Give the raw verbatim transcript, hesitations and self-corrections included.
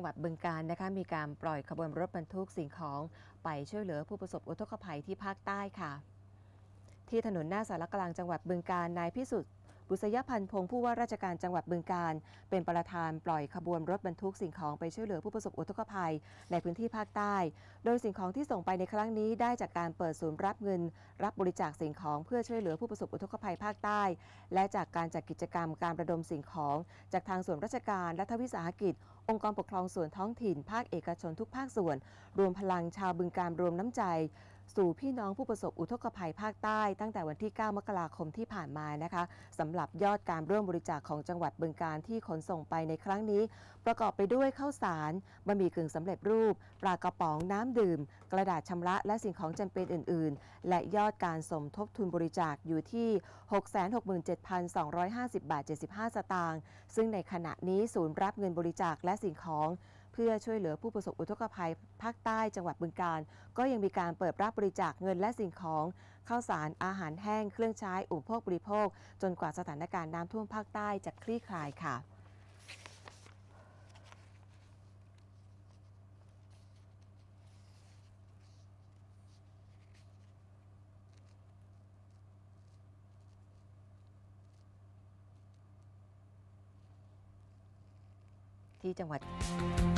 หวัดบึงกาฬนะคะมีการปล่อยขบวนรถบรรทุกสิ่งของไปช่วยเหลือผู้ประสบอุทกภัยที่ภาคใต้ค่ะที่ถนนหน้าสารกลางจังหวัดบึงกาฬนายพิสุทธิ์บุษยพันธ์พงศ์ผู้ว่าราชการจังหวัดบึงกาฬเป็นประธานปล่อยขบวนรถบรรทุกสิ่งของไปช่วยเหลือผู้ประสบอุทกภัยในพื้นที่ภาคใต้โดยสิ่งของที่ส่งไปในครั้งนี้ได้จากการเปิดศูนย์รับเงินรับบริจาคสิ่งของเพื่อช่วยเหลือผู้ประสบอุทกภัยภาคใต้และจากการจัดกิจกรรมการระดมสิ่งของจากทางส่วนราชการรัฐวิสาหกิจองค์กรปกครองส่วนท้องถิ่นภาคเอกชนทุกภาคส่วนรวมพลังชาวบึงกาฬรวมน้ำใจสู่พี่น้องผู้ประสบอุทกภัยภาคใต้ตั้งแต่วันที่เก้ามกราคมที่ผ่านมานะคะสำหรับยอดการร่วมบริจาคของจังหวัดบึงกาฬที่ขนส่งไปในครั้งนี้ประกอบไปด้วยข้าวสารบะหมี่กึ่งสำเร็จรูปปลากระป๋องน้ำดื่มกระดาษชำระและสิ่งของจำเป็นอื่นๆและยอดการสมทบทุนบริจาคอยู่ที่ หกแสนหกหมื่นเจ็ดพันสองร้อยห้าสิบ บาท เจ็ดสิบห้า สตางค์ซึ่งในขณะนี้ศูนย์รับเงินบริจาคและสิ่งของเพื่อช่วยเหลือผู้ประสบอุทกภัยภาคใต้จังหวัดบึงกาฬก็ยังมีการเปิดรับบริจาคเงินและสิ่งของข้าวสารอาหารแห้งเครื่องใช้อุปโภคบริโภคจนกว่าสถานการณ์น้ำท่วมภาคใต้จะคลี่คลายค่ะที่จังหวัด